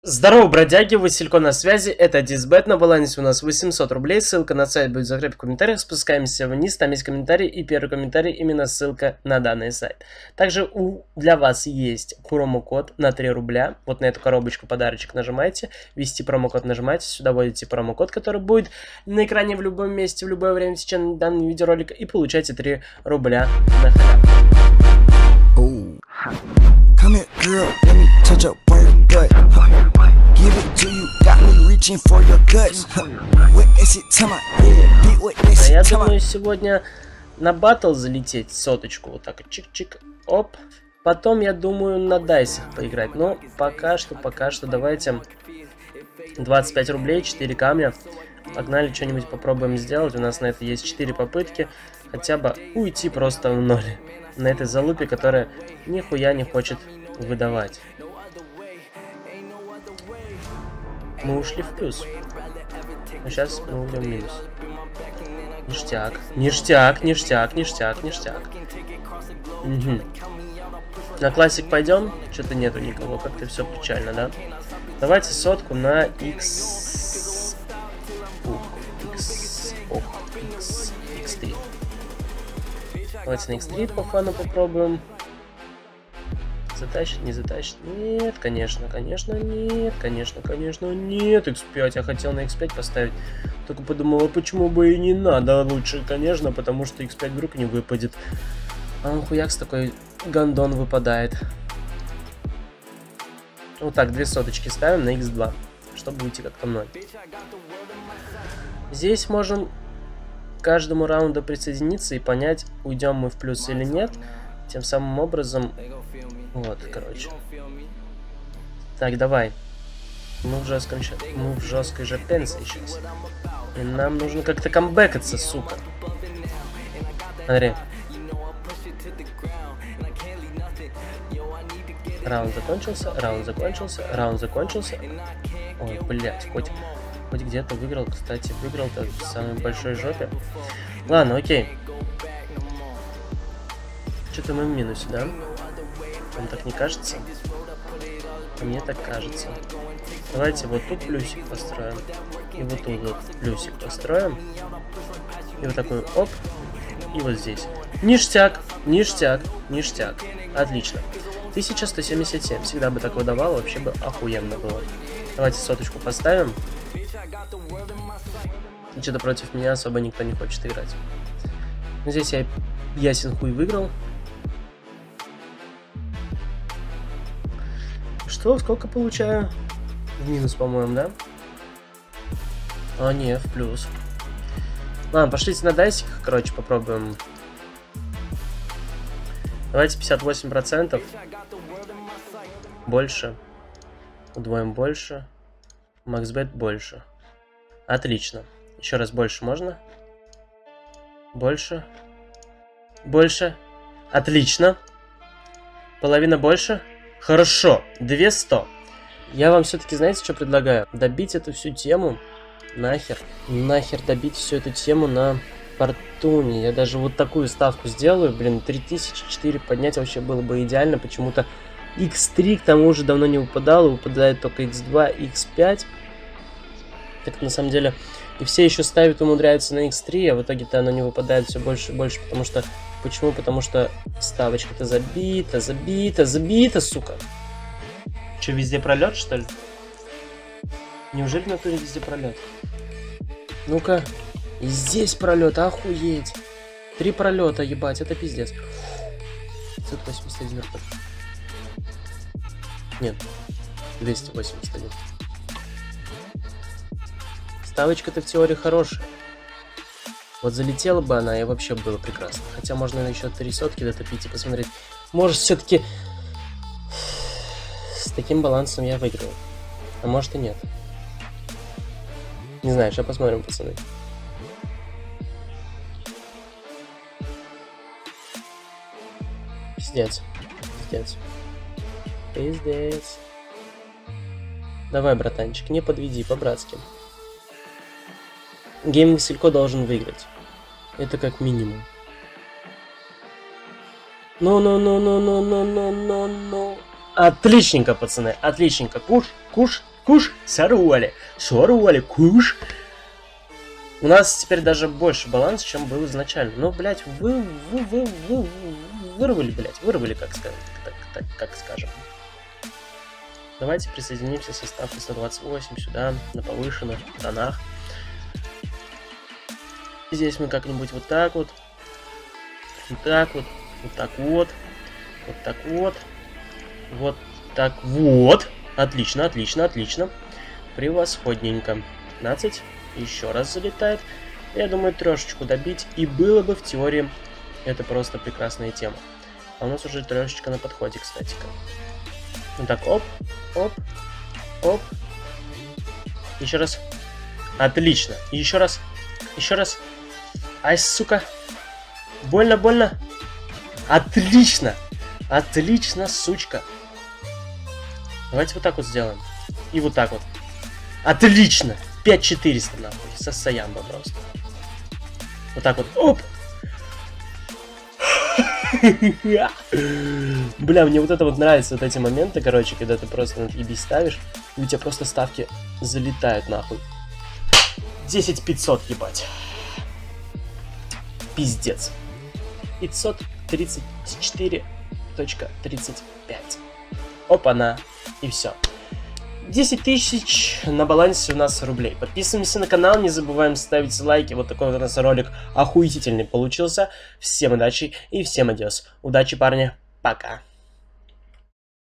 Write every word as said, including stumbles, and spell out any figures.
Здорово, бродяги, Василько на связи, это Дисбет, на балансе у нас восемьсот рублей, ссылка на сайт будет в закрепе в комментариях, спускаемся вниз, там есть комментарий, и первый комментарий именно ссылка на данный сайт. Также у, для вас есть промокод на три рубля, вот на эту коробочку подарочек нажимаете, ввести промокод нажимаете, сюда вводите промокод, который будет на экране в любом месте, в любое время в течение данного видеоролика, и получаете три рубля на халяву. Come here, girl, let me touch up on your butt. Give it to you, got me reaching for your guts. Witness it to my head, beat witness it. Я думаю, сегодня на баттл залететь соточку, вот так вот, чик-чик, оп. Потом, я думаю, на дайсах поиграть. Но пока что, пока что, давайте двадцать пять рублей, четыре камня. Погнали, что-нибудь попробуем сделать. У нас на это есть четыре попытки. Хотя бы уйти просто в ноль. На этой залупе, которая нихуя не хочет выдавать. Мы ушли в плюс. Но сейчас мы уйдем в минус. Ништяк. Ништяк, ништяк, ништяк, ништяк. Угу. На классик пойдем? Что-то нету никого. Как-то все печально, да? Давайте сотку на X. X. X. икс три. Давайте на икс три по фану попробуем. Затащит, не затащит? Нет, конечно, конечно, нет, конечно, конечно, нет. икс пять, я хотел на икс пять поставить. Только подумал, а почему бы и не надо? Лучше, конечно, потому что икс пять вдруг не выпадет. А он хуякс такой гандон выпадает. Вот так, две соточки ставим на икс два, чтобы уйти как-то ноль. Здесь можем к каждому раунду присоединиться и понять, уйдем мы в плюс или нет. Тем самым образом... Вот, короче. Так, давай. Мы в жестком мы в жесткой же пенсии сейчас. И нам нужно как-то камбэкаться, сука. Смотри. Раунд закончился, раунд закончился, раунд закончился. Ой, блядь, хоть, хоть где-то выиграл, кстати, выиграл-то в самой большой жопе. Ладно, окей. Что-то мы в минусе, да? Вам так не кажется? А мне так кажется. Давайте вот тут плюсик построим. И вот тут вот плюсик построим. И вот такой оп. И вот здесь. Ништяк, ништяк, ништяк. Отлично. тысяча сто семьдесят семь. Всегда бы так выдавало, вообще бы охуенно было. Давайте соточку поставим. И что-то против меня особо никто не хочет играть. Здесь я ясен хуй выиграл. Что? Сколько получаю? В минус, по-моему, да? А, не, в плюс. Ладно, пошлите на дайсиках, короче, попробуем. Давайте пятьдесят восемь процентов. Больше. Удвоим больше. Максбет больше. Отлично. Еще раз больше можно? Больше. Больше. Отлично. Половина больше. Хорошо. двести. Я вам все-таки, знаете, что предлагаю? Добить эту всю тему. Нахер. Нахер добить всю эту тему на фортуне. Я даже вот такую ставку сделаю. Блин, три тысячи четыре поднять вообще было бы идеально. Почему-то икс три к тому же давно не выпадало. Выпадает только икс два, икс пять. Так на самом деле... И все еще ставят, умудряются на икс три, а в итоге-то оно не выпадает все больше и больше, потому что... Почему? Потому что ставочка-то забита, забита, забита, сука. Че, везде пролет, что ли? Неужели на туре везде пролет? Ну-ка. И здесь пролет, охуеть. Три пролета, ебать, это пиздец. пятьсот восемьдесят один. Нет, двести восемьдесят один. Ставочка-то в теории хорошая. Вот залетела бы она, и вообще было прекрасно. Хотя можно еще три сотки дотопить и посмотреть. Может, все-таки с таким балансом я выиграю. А может и нет. Не знаю, сейчас посмотрим, пацаны. Пиздец. Пиздец. Пиздец. Давай, братанчик, не подведи, по-братски. Гейминг Василько должен выиграть. Это как минимум. Ну-ну-ну-ну-ну-ну-ну-ну-ну. Отличненько, пацаны, отличненько. Куш, куш, куш, сороли, сороли, куш. У нас теперь даже больше баланс, чем был изначально. Ну, блядь, вы, вы, вы, вы, вырвали, блядь, вырвали, как сказать, так, так, как скажем. Давайте присоединимся со ставкой сто двадцать восемь сюда, на повышенных тонах. Здесь мы как-нибудь вот так вот, вот так вот, вот так вот, вот так вот, вот так вот. Отлично, отлично, отлично. Превосходненько. пятнадцать. Еще раз залетает. Я думаю, трешечку добить. И было бы в теории это просто прекрасная тема. А у нас уже трешечка на подходе, кстати-ка. Вот так, оп, оп, оп. Еще раз. Отлично. И еще раз. Еще раз. Ай, сука. Больно, больно. Отлично. Отлично, сучка. Давайте вот так вот сделаем. И вот так вот. Отлично. пять четыреста, нахуй. Со саямба просто. Вот так вот. Оп. Бля, мне вот это вот нравится, вот эти моменты, короче, когда ты просто на отъебись ставишь, и у тебя просто ставки залетают, нахуй. десять пятьсот, ебать. Пиздец. пятьсот тридцать четыре тридцать пять. Опа-на. И все. десять тысяч на балансе у нас рублей. Подписываемся на канал, не забываем ставить лайки. Вот такой вот у нас ролик охуительный получился. Всем удачи и всем адиос. Удачи, парни. Пока.